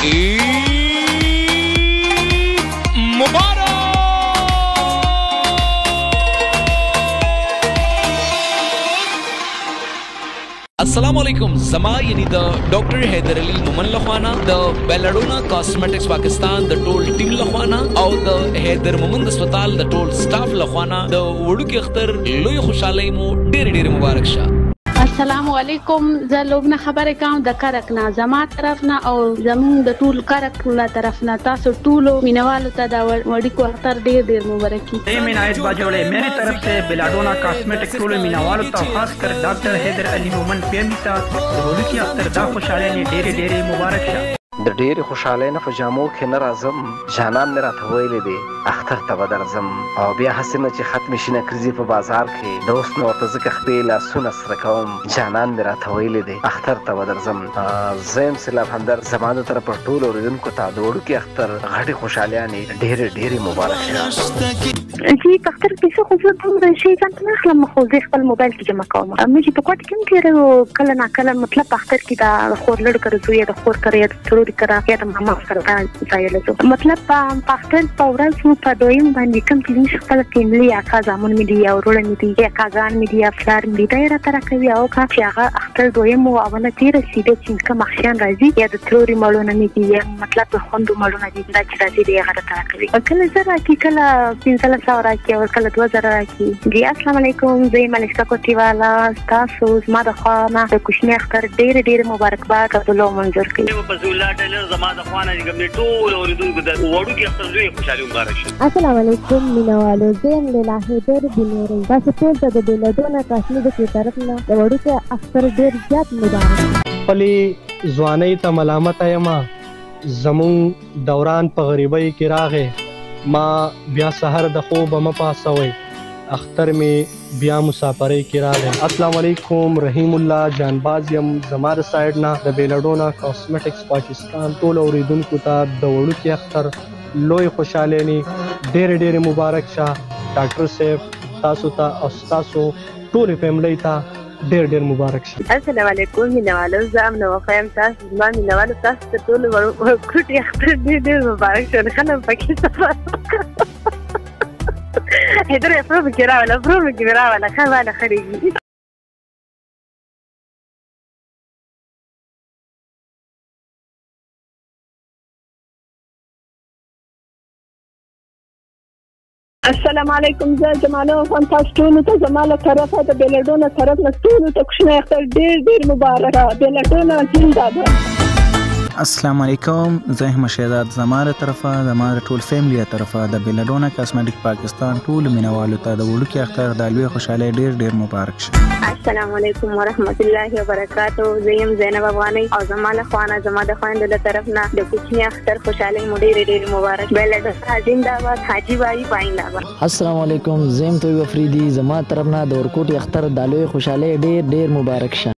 अस्सलाम वालेकुम ज़मा यानी द डॉक्टर हैदर अली मोमन लखवाना द बेलाडोना कॉस्मेटिक्स पाकिस्तान द टोल टीम लखवाना और द हैदर मोमन अस्पताल द टोल स्टाफ लखवाना द वड़ू के अख्तर लोई खुशाली मो ढेर मुबारक शाह। अस्सलाम वालेकुम ज लोग न खबर काम द करक ना जमा तरफ ना और जमून द टूल करक ला तरफ ना तासो टूलो मिनवालो ता दा वड़ी को अख्तर ढेर मुबारकी। मिनायत बाजोड़े मेरी तरफ से बेलाडोना कॉस्मेटिक टूल मिनवालो ता खासकर डॉक्टर हैदर अली मोमन पेमिता वड़ू की अख्तर दा खुशाली ने ढेर मुबारक शाह। د ډېر خوشاله نه په جامو کې نه راځم جانان مې راته ویلې دی اختر ته به درځم او بیا هسې نه چې ختمې شي نکریزې په بازار کې د اوس نه ورته ځکه خپې لاسونه سره کوم جانان مې راته ویلې دی اختر ته به درځم زه یم سیلاب همدر زما د طرفه ټولو اورېدونکو ته د وړوکي اختر غټې خوشحالیانې ډېرې مبارک شه جی په اختر کې څه خو زه دومره شیان نه اخلم خو زه خپل موبایل کې جمع کوم مې چې په کوټ کې هم تېره کله ناکله مطلب په اختر کې د خور لړ کړو زوی د خور کرے د ترور کرا یا د ماما سره ځای له مطلب په اختر په ورځ په دویم باندې کوم چې خپل فیملی یا کا زامن مې دی او وروڼه مې دی یا کاغان مې دی یا فلار مې دی دا را تر کوي او کا چې هغه اختر دویم او اوله تیر سیده چې کوم اخشان راځي یا د تروري مالونه مې دی یا مطلب د خوندو مالونه دي دا چې راځي دی هغه تر کوي کله زرا کې کله 1500 راکې او کله 2000 راکې جی السلام علیکم زه ملکه کوټی والا تاسو زما د خانه د کوشنی اختر ډېر مبارکباد قبول منظور کړئ په زولا ډلر زما د خوانه د ګمې ټول اوریدونکو د وړو کې اختر لوی خوشالي مبارک شه. السلام علیکم مینوالو زم لیلا هیدر بنوري تاسو ټول ته د بلادونا کاشمیر کی طرف نه د وړو کې اختر ډېر زیات مبارک. خپلې ځوانۍ ته ملامت یم زمون دوران په غریبۍ کې راغې ما بیا سحر د خوب مه پاسوئ اختر می بیا مسافرۍ کې راغی. السلام علیکم رحیم الله جانباز یم زما د سایډ نه د بیلاډونا کاسمیټکس پاکستان ټول اوریدونکو ته د وړوکي اختر لوی خوشحالۍ ډېر مبارک شه. ډاکټر صاحب تاسو ته او ستاسو ټولې فیملی ته ډېر مبارک شه. السلام علیکم مینوالو زه امنه وفایم تاسو زما مینوالو تاسو ته ټول وړوکي اختر ډېر مبارک شه. خلک پکې سفر هدر افرو بكرا ولا افرو بكرا ولا خوانا خريجي. السلام عليكم زي جمالو فانتاستونو تا زمالة طرفة دا بلادونا طرفنا ستونو تا كشنا يختار دير مباركة بلادونا زندابا. السلام علیکم زه احمد شهزاد زما له طرفه زما د ټول فیملی طرفه د بیلاډونا کاسمیټک پاکستان ټول مینوالو ته د وړوکي اختر د لوی خوشحالۍ ډېر مبارک شه. السلام علیکم ورحمت الله وبرکاتو زه یم زینب افغانی او زما له خوانه زما د خویندو له طرف نه د کوچني اختر خوشحالۍ مو ډېر مبارک. بیلاډونا زنده‌باد حاجی بای پاینده. السلام علیکم زه یم تویب افریدي زما طرف نه د ورکوټي اختر د لوی خوشحالۍ ډېر مبارک شه.